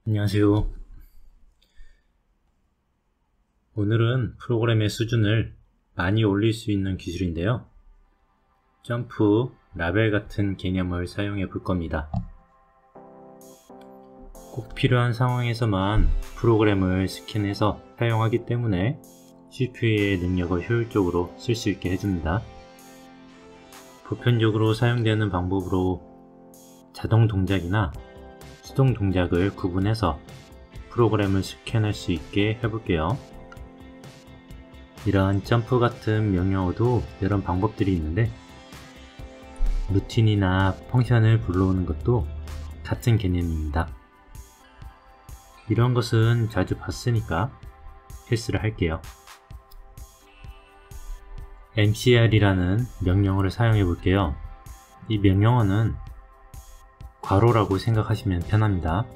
안녕하세요. 오늘은 프로그램의 수준을 많이 올릴 수 있는 기술인데요. 점프, 라벨 같은 개념을 사용해 볼 겁니다. 꼭 필요한 상황에서만 프로그램을 스캔해서 사용하기 때문에 CPU의 능력을 효율적으로 쓸 수 있게 해줍니다. 보편적으로 사용되는 방법으로 자동 동작이나 수동 동작을 구분해서 프로그램을 스캔할 수 있게 해볼게요. 이러한 점프 같은 명령어도 여러 방법들이 있는데 루틴이나 펑션을 불러오는 것도 같은 개념입니다. 이런 것은 자주 봤으니까 패스를 할게요. mcr이라는 명령어를 사용해 볼게요. 이 명령어는 괄호라고 생각하시면 편합니다.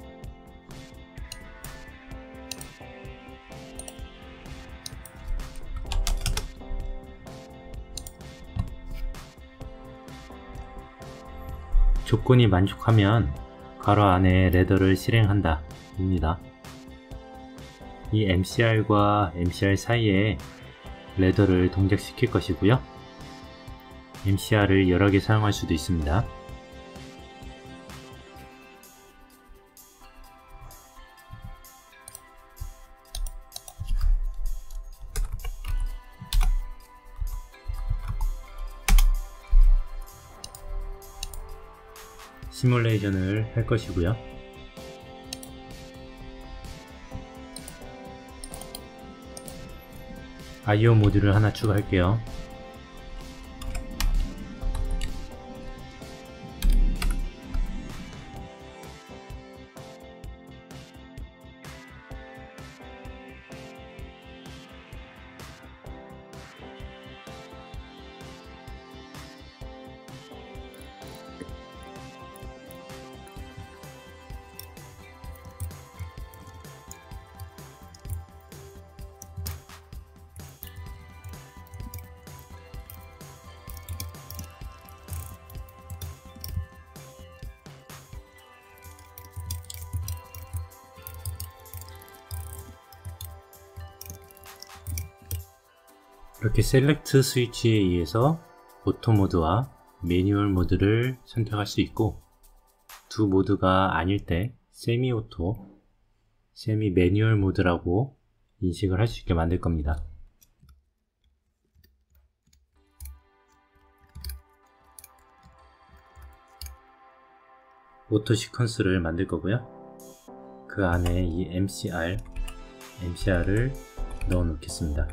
조건이 만족하면 괄호 안에 레더를 실행한다 입니다. 이 mcr과 mcr 사이에 레더를 동작시킬 것이고요. mcr을 여러 개 사용할 수도 있습니다. 시뮬레이션을 할 것이고요. IO 모듈을 하나 추가할게요. 이렇게 셀렉트 스위치에 의해서 오토 모드와 매뉴얼 모드를 선택할 수 있고, 두 모드가 아닐 때 세미 오토, 세미 매뉴얼 모드라고 인식을 할 수 있게 만들 겁니다. 오토 시퀀스를 만들 거고요. 그 안에 이 MCR을 넣어 놓겠습니다.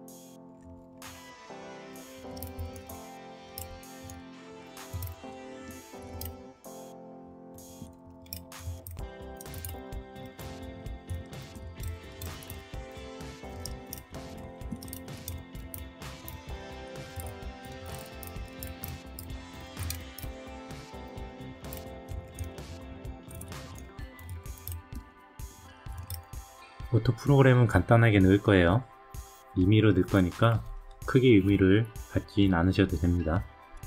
오토 프로그램은 간단하게 넣을 거예요. 임의로 넣을 거니까 크게 의미를 갖진 않으셔도 됩니다.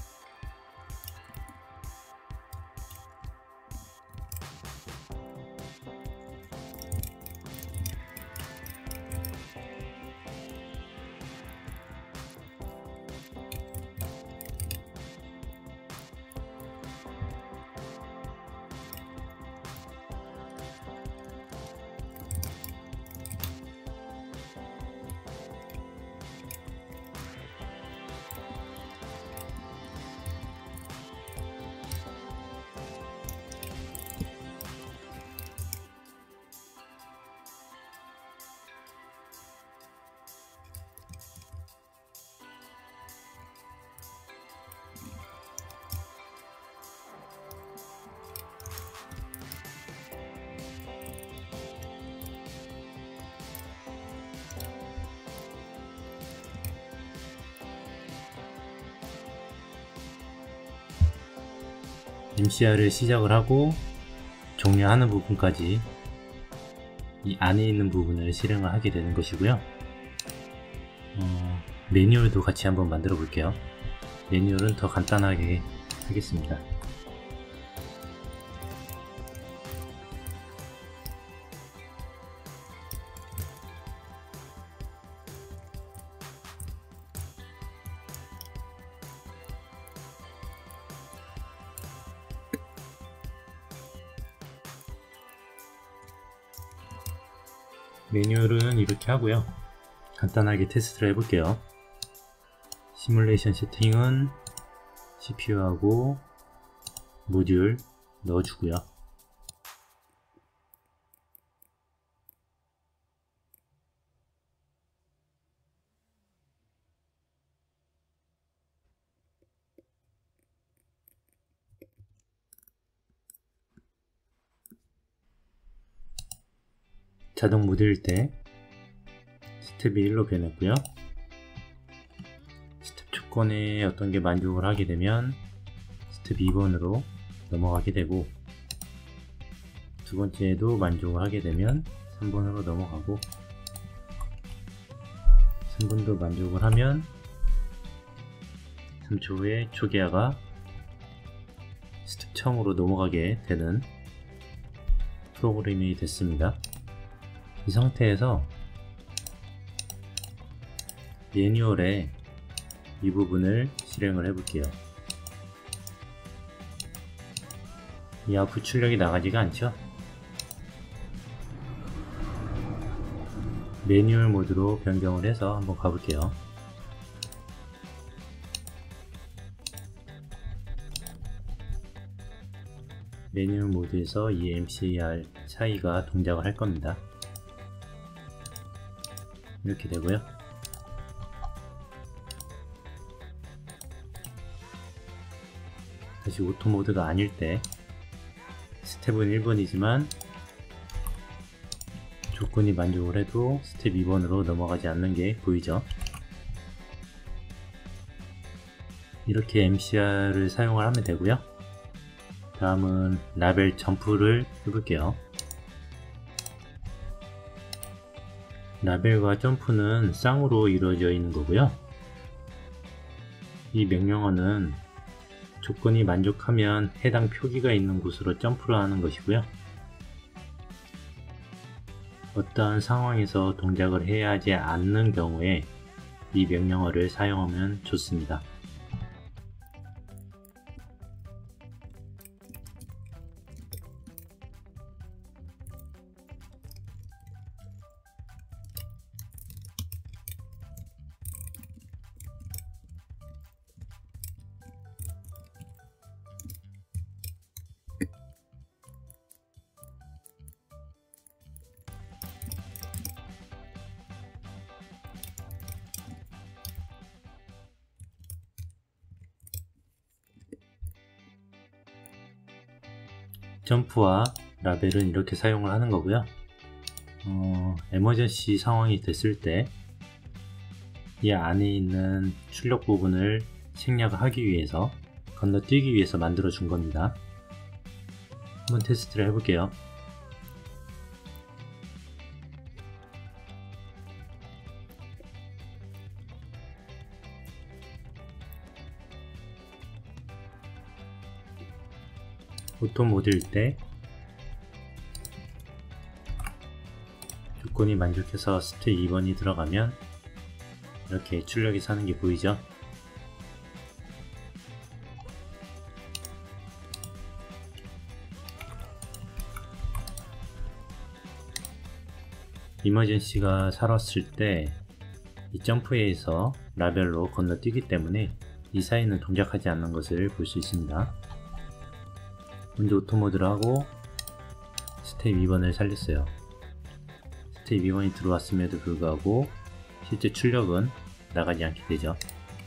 MCR을 시작을 하고 종료하는 부분까지 이 안에 있는 부분을 실행을 하게 되는 것이고요. 매뉴얼도 같이 한번 만들어 볼게요. 매뉴얼은 더 간단하게 하겠습니다. 매뉴얼은 이렇게 하고요. 간단하게 테스트를 해볼게요. 시뮬레이션 세팅은 CPU하고 모듈 넣어주고요. 자동 모드일 때 스텝이 1로 변했고요. 스텝 조건에 어떤 게 만족을 하게 되면 스텝 2번으로 넘어가게 되고, 두 번째에도 만족을 하게 되면 3번으로 넘어가고, 3번도 만족을 하면 3초 후에 초기화가 스텝 처음으로 넘어가게 되는 프로그램이 됐습니다. 이 상태에서 매뉴얼의 이 부분을 실행을 해볼게요. 이 아웃풋 출력이 나가지가 않죠? 매뉴얼 모드로 변경을 해서 한번 가볼게요. 매뉴얼 모드에서 이 MCR 차이가 동작을 할 겁니다. 이렇게 되고요. 다시 오토 모드가 아닐 때 스텝은 1번이지만 조건이 만족을 해도 스텝 2번으로 넘어가지 않는 게 보이죠? 이렇게 MCR을 사용을 하면 되고요. 다음은 라벨 점프를 해볼게요. 라벨과 점프는 쌍으로 이루어져 있는 거고요. 이 명령어는 조건이 만족하면 해당 표기가 있는 곳으로 점프를 하는 것이고요. 어떠한 상황에서 동작을 해야 하지 않는 경우에 이 명령어를 사용하면 좋습니다. 점프와 라벨은 이렇게 사용을 하는 거고요. 에머전시 상황이 됐을 때 이 안에 있는 출력 부분을 생략을 하기 위해서, 건너뛰기 위해서 만들어 준 겁니다. 한번 테스트를 해볼게요. 오토 모드일 때 조건이 만족해서 스텝 2번이 들어가면 이렇게 출력이 사는 게 보이죠? 이머전시가 살았을 때 이 점프에서 라벨로 건너뛰기 때문에 이 사이는 동작하지 않는 것을 볼 수 있습니다. 먼저 오토 모드를 하고 스텝 2번을 살렸어요. 스텝 2번이 들어왔음에도 불구하고 실제 출력은 나가지 않게 되죠.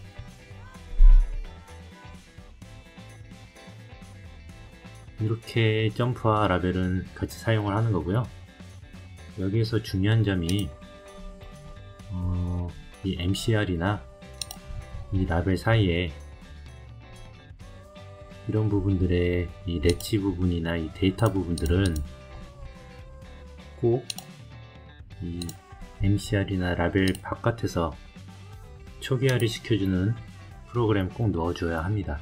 이렇게 점프와 라벨은 같이 사용을 하는 거고요. 여기에서 중요한 점이 이 MCR이나 이 라벨 사이에 이런 부분들의 이 렛치 부분이나 이 데이터 부분들은 꼭 이 MCR이나 라벨 바깥에서 초기화를 시켜주는 프로그램 꼭 넣어줘야 합니다.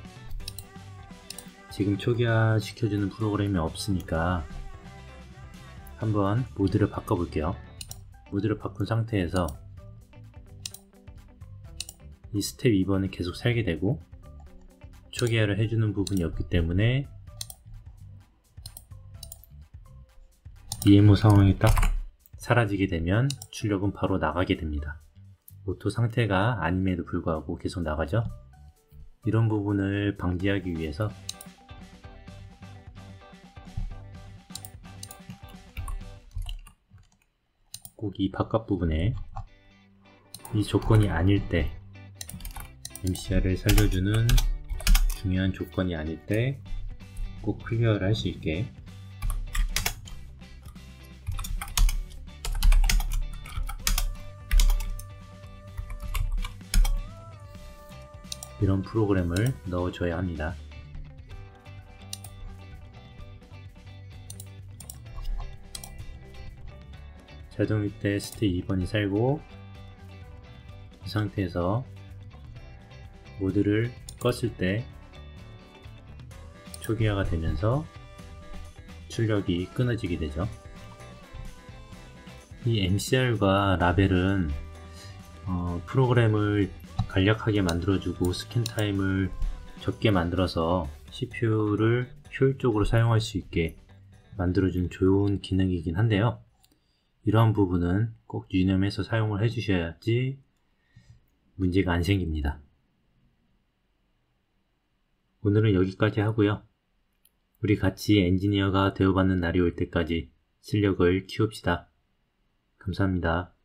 지금 초기화 시켜주는 프로그램이 없으니까 한번 모드를 바꿔볼게요. 모드를 바꾼 상태에서 이 스텝 2번은 계속 살게 되고 초기화를 해주는 부분이 없기 때문에 EMO 상황이 딱 사라지게 되면 출력은 바로 나가게 됩니다. 오토 상태가 아님에도 불구하고 계속 나가죠. 이런 부분을 방지하기 위해서 꼭 이 바깥 부분에 이 조건이 아닐 때 MCR을 살려주는 중요한 조건이 아닐 때 꼭 클리어를 할 수 있게 이런 프로그램을 넣어줘야 합니다. 자동 윗대 스테이 2번이 살고 이 상태에서 모드를 껐을 때 초기화가 되면서 출력이 끊어지게 되죠. 이 MCR과 라벨은 프로그램을 간략하게 만들어주고 스캔 타임을 적게 만들어서 CPU를 효율적으로 사용할 수 있게 만들어준 좋은 기능이긴 한데요. 이러한 부분은 꼭 유념해서 사용을 해주셔야지 문제가 안 생깁니다. 오늘은 여기까지 하고요. 우리 같이 엔지니어가 되어받는 날이 올 때까지 실력을 키웁시다. 감사합니다.